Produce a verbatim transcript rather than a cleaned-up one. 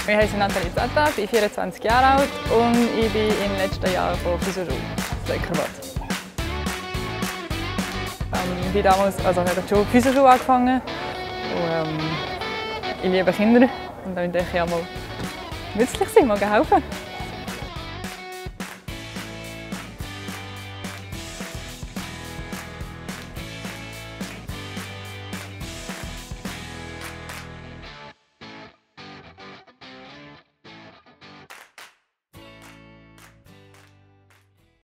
Ich heiße Nathalie Zata, bin vierundzwanzig Jahre alt und ich bin im letzten Jahr von Physioschule Säckerbad. Ähm, ich bin damals, also ich habe schon Physioschule angefangen und ähm, ich liebe Kinder und da möchte ich ja mal nützlich sein, mal helfen.